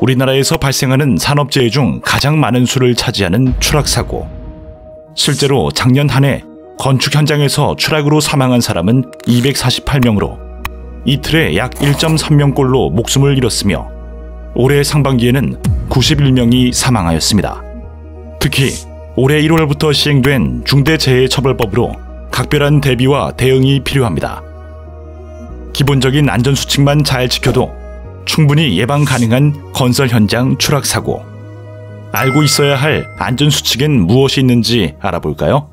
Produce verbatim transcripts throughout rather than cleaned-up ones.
우리나라에서 발생하는 산업재해 중 가장 많은 수를 차지하는 추락사고. 실제로 작년 한 해 건축 현장에서 추락으로 사망한 사람은 이백사십팔 명으로 이틀에 약 일 점 삼 명꼴로 목숨을 잃었으며 올해 상반기에는 구십일 명이 사망하였습니다. 특히 올해 일월부터 시행된 중대재해처벌법으로 각별한 대비와 대응이 필요합니다. 기본적인 안전수칙만 잘 지켜도 충분히 예방 가능한 건설 현장 추락 사고. 알고 있어야 할 안전수칙엔 무엇이 있는지 알아볼까요?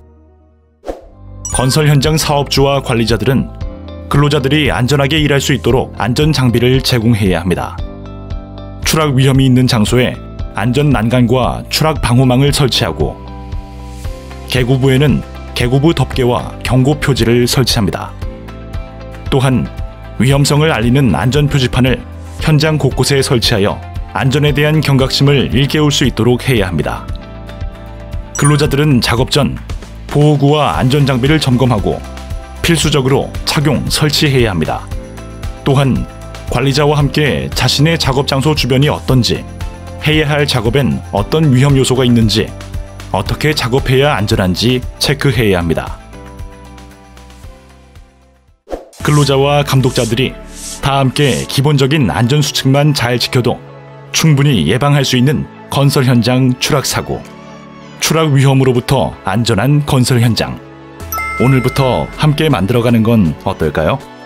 건설 현장 사업주와 관리자들은 근로자들이 안전하게 일할 수 있도록 안전장비를 제공해야 합니다. 추락 위험이 있는 장소에 안전 난간과 추락 방호망을 설치하고, 계고부에는 계고부 덮개와 경고 표지를 설치합니다. 또한 위험성을 알리는 안전 표지판을 현장 곳곳에 설치하여 안전에 대한 경각심을 일깨울 수 있도록 해야 합니다. 근로자들은 작업 전 보호구와 안전장비를 점검하고 필수적으로 착용, 설치해야 합니다. 또한 관리자와 함께 자신의 작업 장소 주변이 어떤지, 해야 할 작업엔 어떤 위험 요소가 있는지, 어떻게 작업해야 안전한지 체크해야 합니다. 근로자와 감독자들이 다 함께 기본적인 안전수칙만 잘 지켜도 충분히 예방할 수 있는 건설 현장 추락 사고. 추락 위험으로부터 안전한 건설 현장. 오늘부터 함께 만들어가는 건 어떨까요?